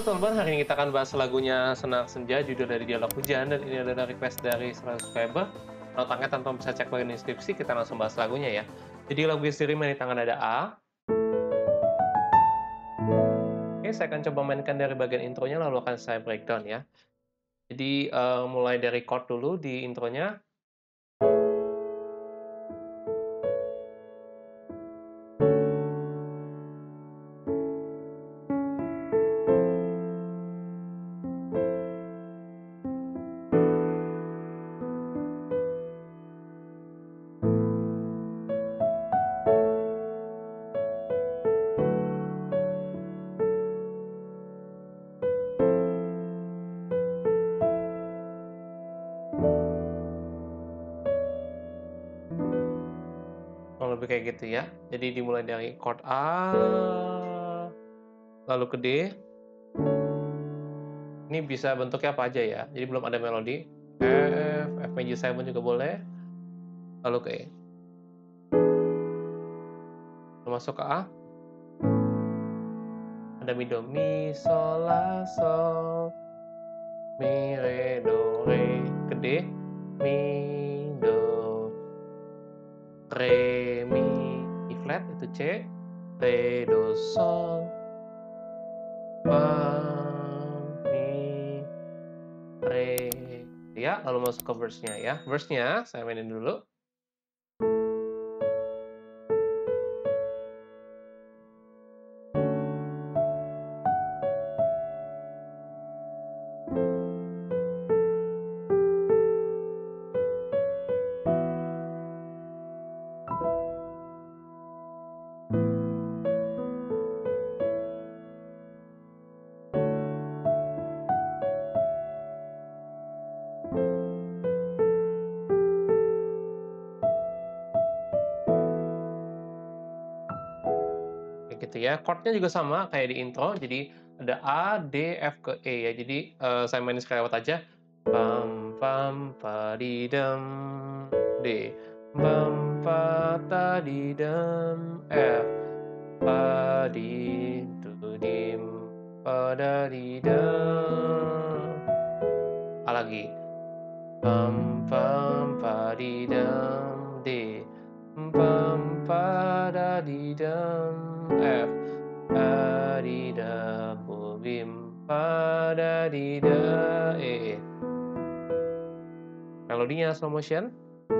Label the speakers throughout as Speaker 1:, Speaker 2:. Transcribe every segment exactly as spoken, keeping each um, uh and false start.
Speaker 1: teman-teman, hari ini kita akan bahas lagunya Senar Senja, judul dari Dialog Hujan, dan ini adalah request dari salah satu subscriber. Notannya tanpa bisa cek bagian deskripsi, kita langsung bahas lagunya ya. Jadi lagu sendiri main di tangan ada A. Oke, saya akan coba mainkan dari bagian intronya, lalu akan saya breakdown ya. Jadi uh, mulai dari chord dulu di intronya. Oh, lebih kayak gitu ya. Jadi dimulai dari chord A, lalu ke D. Ini bisa bentuknya apa aja ya. Jadi belum ada melodi. F, F major tujuh juga boleh. Lalu ke E. Lalu masuk ke A. Ada mi do mi sol la sol, mi re do re. Ke D, mi do re mi, E flat itu C, re do sol, fa mi re. Ya, lalu masuk ke verse-nya ya. Verse-nya saya mainin dulu. Gitu ya. Chord-nya juga sama kayak di intro, jadi ada A, D, F ke E ya. Jadi uh, saya mainin sekali lewat aja. Pam pam pa di dam D, pam pa ta di dam F, pa di tu dim pa da di dam. A lagi. Pam pam pa di dam D, pam pa da di dam F, pa di da bu bim pa da di da E. Melodinya slow motion.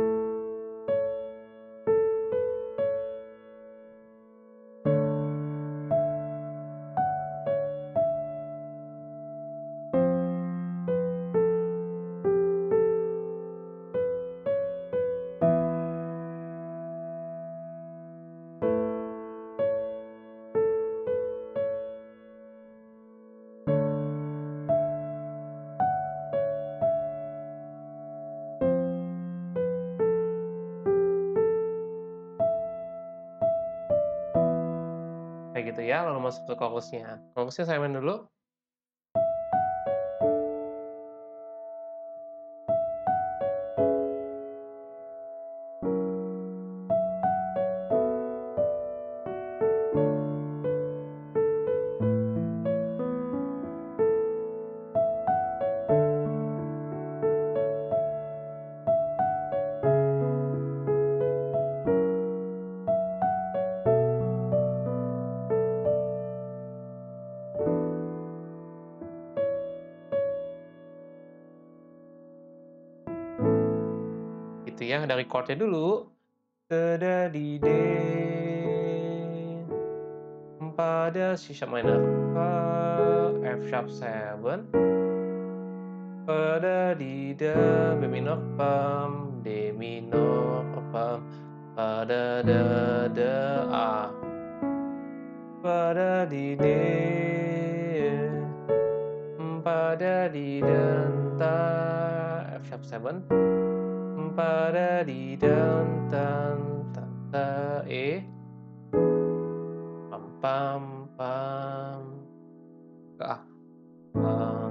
Speaker 1: Kayak gitu ya, lalu masuk ke chorus-nya. Chorus-nya saya main dulu. Gitu ya, dari chord-nya dulu. Da di D, pada C sharp minor, F sharp tujuh, pada di da B minor pam, D minor pam, pada da da A, pada di D, pada di dan ta F sharp tujuh, pada di dan tan tan ta E, pam pam pam ke A, pam.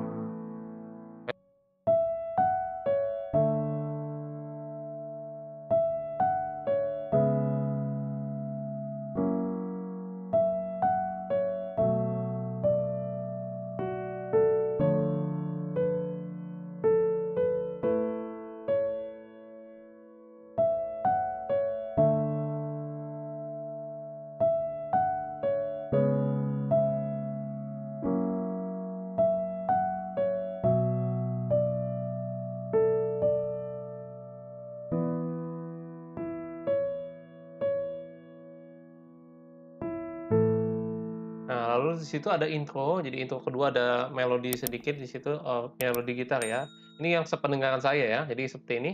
Speaker 1: di situ ada intro, jadi intro kedua ada melodi sedikit di situ, eee, melodi gitar ya. Ini yang sependengaran saya ya, jadi seperti ini.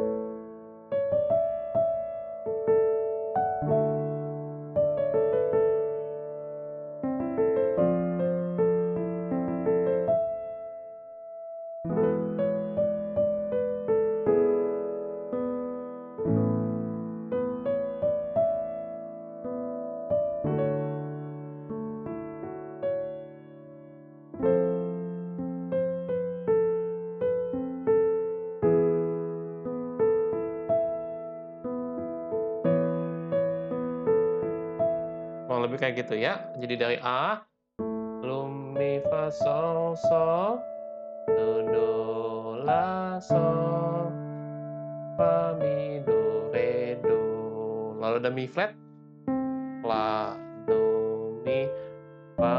Speaker 1: Kurang lebih kayak gitu ya. Jadi dari A, lalu mi fa sol sol, do do la sol, fa mi do re do. Lalu ada mi flat, la do mi fa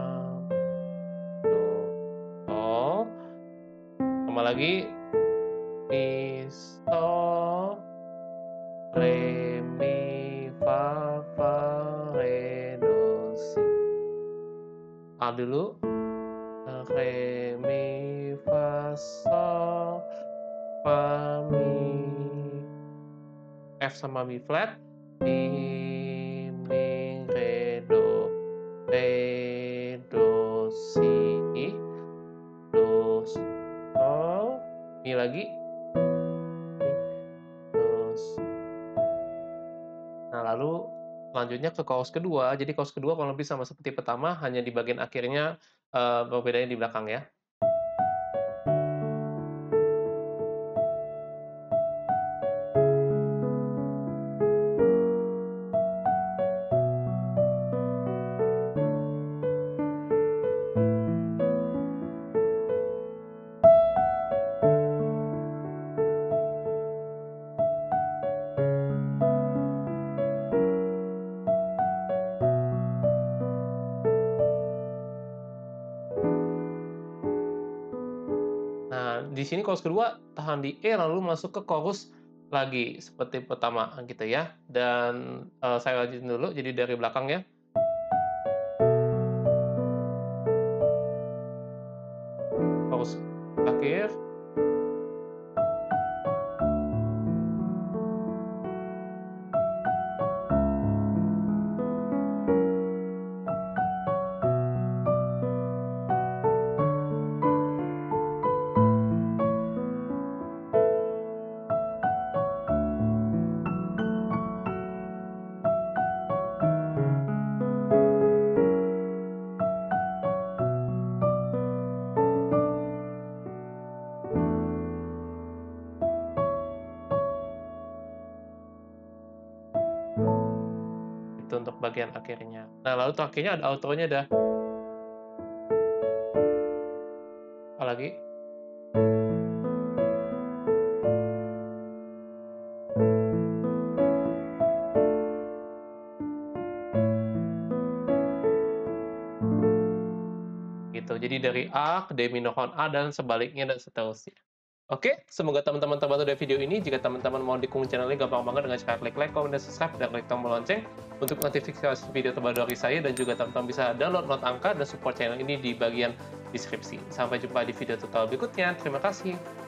Speaker 1: do sol. Sama lagi mi sol, re mi fa fa re do si. A dulu, re mi fa sol, fa mi, F sama mi flat, mi mi re do, re do si, do sol, mi lagi, mi do si. Nah lalu selanjutnya ke chorus kedua, jadi chorus kedua kurang lebih sama seperti pertama, hanya di bagian akhirnya, eee, perbedaannya di belakang ya. Nah, di sini chorus kedua tahan di E lalu masuk ke chorus lagi seperti pertama gitu ya. Dan, eee, saya lanjutin dulu jadi dari belakang ya. Chorus terakhir. Itu untuk bagian akhirnya. Nah, lalu terakhirnya ada outro-nya dah. Apalagi? Gitu, jadi dari A ke D minor chord A dan sebaliknya dan seterusnya. Oke, semoga teman-teman terbantu dari video ini. Jika teman-teman mau dukung channel ini gampang banget dengan cara klik like, komen, dan subscribe, dan klik tombol lonceng untuk notifikasi video terbaru dari saya, dan juga teman-teman bisa download not angka dan support channel ini di bagian deskripsi. Sampai jumpa di video tutorial berikutnya. Terima kasih.